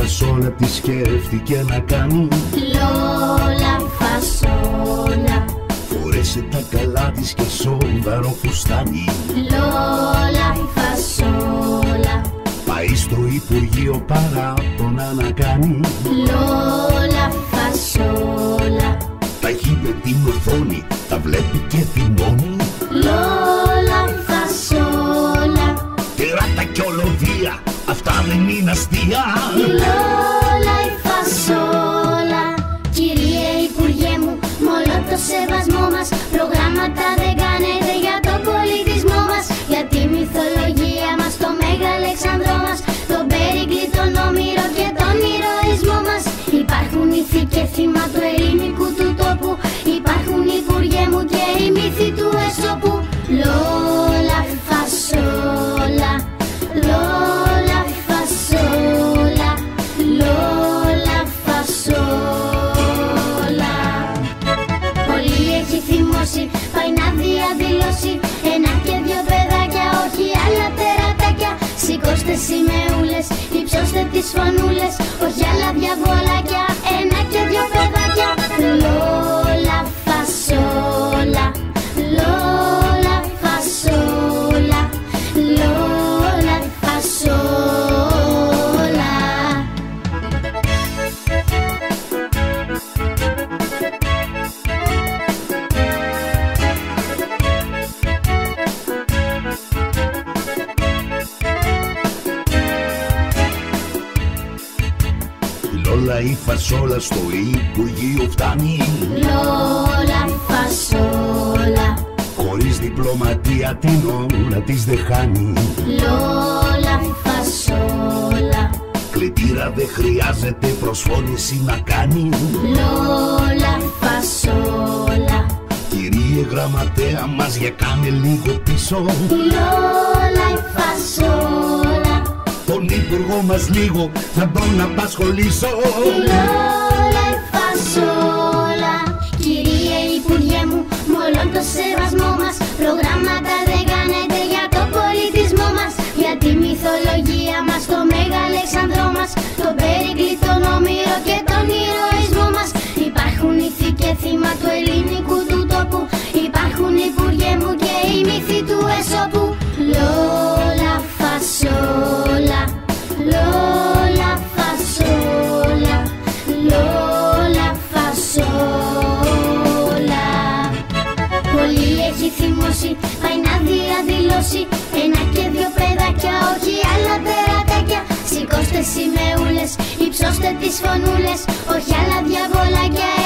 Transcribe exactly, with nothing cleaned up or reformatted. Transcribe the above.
φασόλα τη σκέφτηκε να κάνει. Λόλα φασόλα. Φορέσε τα καλά της και σοβαρό φουστάνι. Λόλα φασόλα. Πάει στο Υπουργείο παράπονα να κάνει. Λόλα φασόλα. Τα έχει με την οθόνη, τα βλέπει και θυμώνει. Λόλα φασόλα. Τεράτα κι ολοβία, αυτά δεν είναι αστεία. Λόλα η φασόλα. Κύριε Υπουργέ μου, με όλο το σεβασμό μας, προγράμματα δεν κάνετε για το πολιτισμό μας. Για τη μυθολογία μας, το Μέγα Αλεξανδρό μας, τον Πέρικλη, τον Όμηρο και τον ηρωισμό μας. Υπάρχουν ήθη και θύμα του ελληνικού του τόπου. Υπάρχουν Υπουργέ μου και οι μύθοι του Αισόπου. Λόλα φασόλα. Λόλα φασόλα. Λόλα φασόλα. Πολύ έχει θυμώσει, πάει να διαδηλώσει. Ένα και δυο παιδάκια, όχι άλλα τερατάκια. Σηκώστε σημαίουλες, υψώστε τις φωνούλες, όχι άλλα διαβολάκια. Ένα και δυο παιδάκια. Λόλα φασόλα. Λόλα φασόλα. Λόλα φασόλα. Λόλα η φασόλα στο Υπουργείο φτάνει. Λόλα φασόλα. Χωρίς διπλωματία την ώρα της δεν χάνει. Λόλα φασόλα. Κλητήρα δεν χρειάζεται προσφώνηση να κάνει. Λόλα φασόλα. Κύριε γραμματέα μας, για κάνε λίγο πίσω. Λόλα η φασόλα. Τον Υπουργό μας λίγο θα τον απασχολήσω. Λόλα η φασόλα. Κύριε Υπουργέ μου, με όλο το σεβασμό μας, προγράμματα δεν κάνετε για το πολιτισμό μας. Για τη μυθολογία μας, το Μέγα Αλεξανδρό μας, τον Πέρικλη, τον Όμηρο και τον ηρωισμό μας. Υπάρχουν ήθη και θύμα του ελληνικού του τόπου. Υπάρχουν Υπουργέ μου και οι μύθοι του Αισόπου. Λόλα φασόλα. Λόλα φασόλα. Λόλα φασόλα. Πολύ έχει θυμώσει, πάει να διαδηλώσει. Ένα και δυο παιδάκια, όχι άλλα τερατάκια. Σηκώστε σημαίουλες, υψώστε τις φωνούλες, όχι άλλα διαβολάκια.